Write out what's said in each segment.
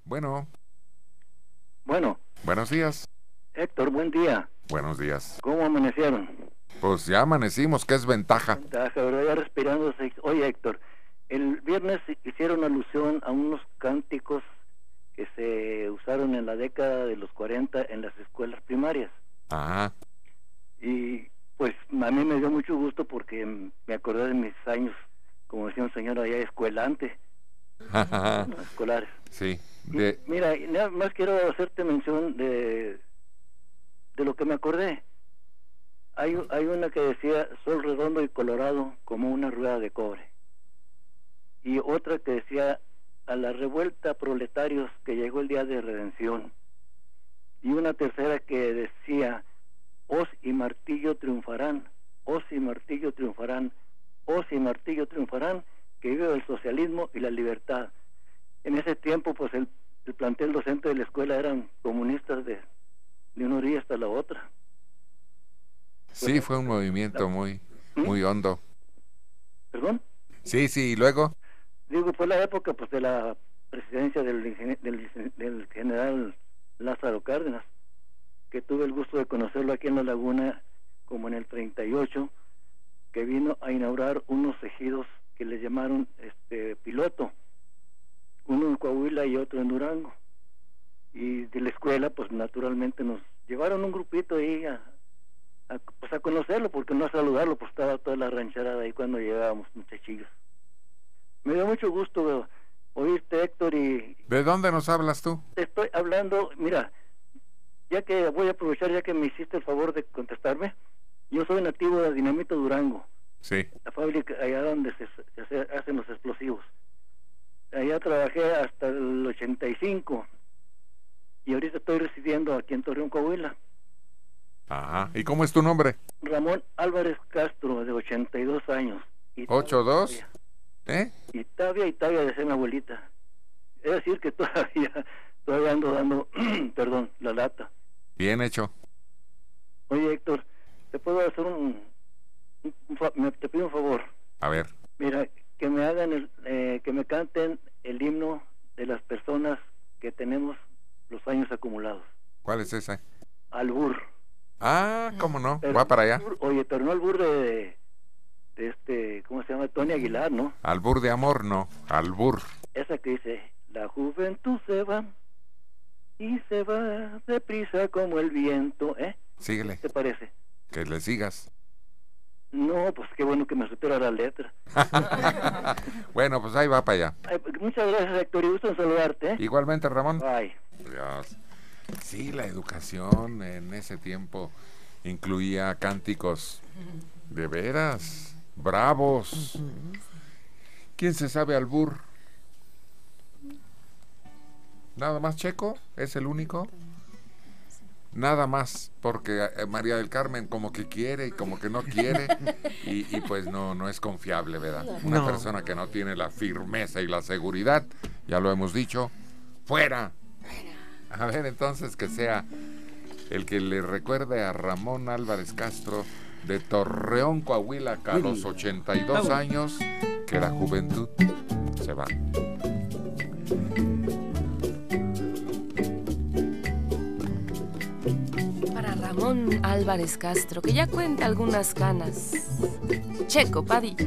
Bueno, Bueno, buenos días. Héctor, buen día. Buenos días. ¿Cómo amanecieron? Pues ya amanecimos, ¿qué es ventaja? Ventaja, ¿verdad? Ya respirando. Oye, Héctor, el viernes hicieron alusión a unos cánticos que se usaron en la década de los 40 en las escuelas primarias. Ajá. Y pues a mí me dio mucho gusto porque me acordé de mis años, como decía un señor allá, escuelante, escolares. Sí. Mira, nada más quiero hacerte mención de lo que me acordé. Hay una que decía: sol redondo y colorado como una rueda de cobre. Y otra que decía: a la revuelta proletarios que llegó el día de redención. Y una tercera que decía: hoz y martillo triunfarán, hoz y martillo triunfarán, hoz y martillo triunfarán, que vive el socialismo y la libertad. En ese tiempo, pues el plantel docente de la escuela eran comunistas de una orilla hasta la otra. Sí, fue un movimiento muy hondo. ¿Perdón? Sí, y luego. Digo, fue la época pues de la presidencia del general Lázaro Cárdenas, que tuve el gusto de conocerlo aquí en La Laguna, como en el 38, que vino a inaugurar unos ejidos que le llamaron piloto, uno en Coahuila y otro en Durango. Y de la escuela, pues naturalmente nos llevaron un grupito ahí a conocerlo, porque no a saludarlo, pues estaba toda la rancherada ahí cuando llegábamos, muchachillos. Me dio mucho gusto oírte, Héctor. Y ¿de dónde nos hablas tú? Te estoy hablando, mira, ya que voy a aprovechar, ya que me hiciste el favor de contestarme, yo soy nativo de Dinamita, Durango. Sí. La fábrica allá donde se hacen los explosivos. Allá trabajé hasta el 85 y ahorita estoy residiendo aquí en Torreón, Coahuila. Ajá. ¿Y cómo es tu nombre? Ramón Álvarez Castro, de 82 años. 82. Y todavía decía mi abuelita. Es decir, que todavía ando dando perdón, la lata. Bien hecho. Oye, Héctor, ¿te puedo hacer te pido un favor? A ver. Mira, que me hagan que me canten el himno de las personas que tenemos los años acumulados. ¿Cuál es esa? Albur. Ah, ¿cómo no? Pero, va para allá. Oye, pero no albur de ¿cómo se llama? Tony Aguilar, ¿no? Albur de amor, no. Albur. Esa que dice: la juventud se va y se va deprisa como el viento, ¿eh? Síguele. ¿Qué te parece? Que le sigas. No, pues qué bueno que me supera la letra. Bueno, pues ahí va para allá. Ay, muchas gracias, Héctor, y gusto en saludarte, ¿eh? Igualmente, Ramón. Bye. Adiós. Sí, la educación en ese tiempo incluía cánticos de veras bravos. ¿Quién se sabe albur? ¿Nada más Checo? ¿Es el único? Nada más, porque María del Carmen como que quiere y como que no quiere y pues no es confiable, ¿verdad? Una persona que no tiene la firmeza y la seguridad, ya lo hemos dicho, ¡fuera! A ver, entonces que sea el que le recuerde a Ramón Álvarez Castro de Torreón, Coahuila, que a los 82 años, que la juventud se va. Para Ramón Álvarez Castro, que ya cuenta algunas canas. Checo Padilla.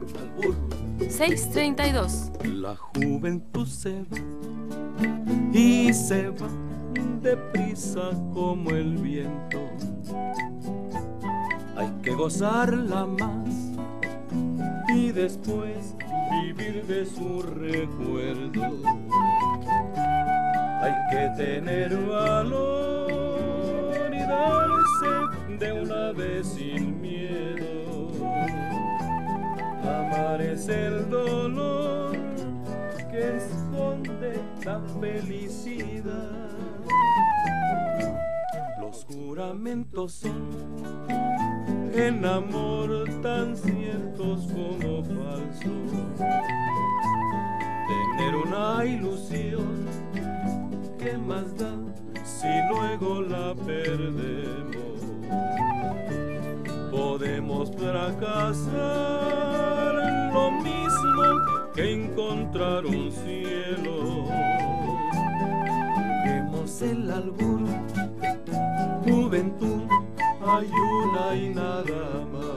632. La juventud se va y se va deprisa como el viento. Hay que gozarla más y después vivir de su recuerdo. Hay que tener valor y darse de una vez sin miedo. Amar es el dolor que esconde la felicidad. Los juramentos son en amor tan ciertos como falsos. Tener una ilusión, ¿qué más da si luego la perdemos? Podemos fracasar lo mismo que encontrar un cielo. albur. Juventud, hay una y nada más.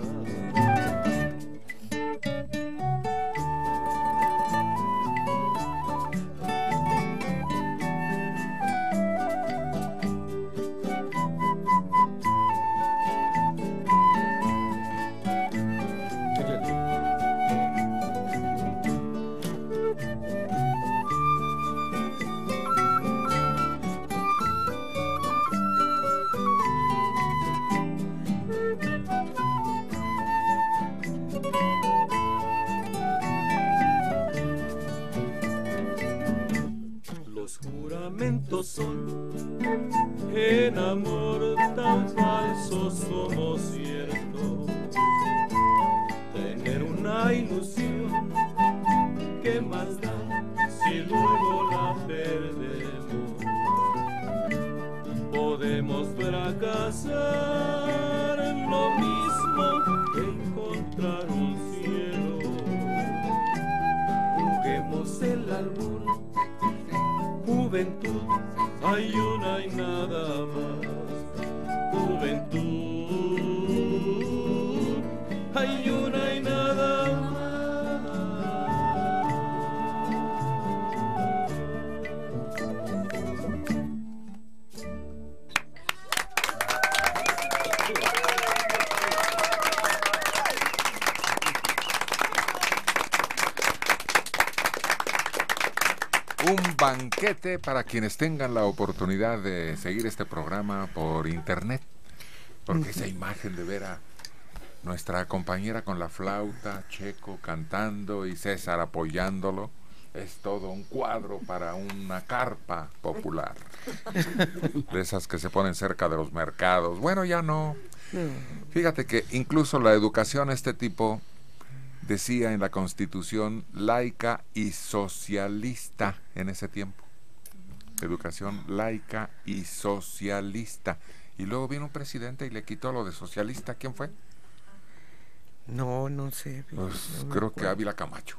Son en amor tan falso somos cierto, tener una ilusión que más da si luego la perdemos. Podemos fracasar en lo mismo que encontrar un cielo. Juguemos el albur, juventud, hay una y nada más. Juventud, hay una y nada más. Un banquete para quienes tengan la oportunidad de seguir este programa por internet, porque esa imagen de ver a nuestra compañera con la flauta, Checo cantando y César apoyándolo, es todo un cuadro para una carpa popular, de esas que se ponen cerca de los mercados. Bueno, ya no. Fíjate que incluso la educación, este tipo decía en la Constitución laica y socialista en ese tiempo. Educación laica y socialista. Y luego vino un presidente y le quitó lo de socialista. ¿Quién fue? No sé. Pues no creo que Ávila Camacho.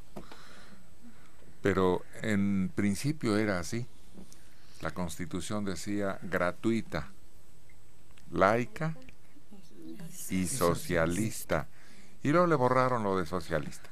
Pero en principio era así. La Constitución decía gratuita, laica y socialista. Y luego le borraron lo de socialista.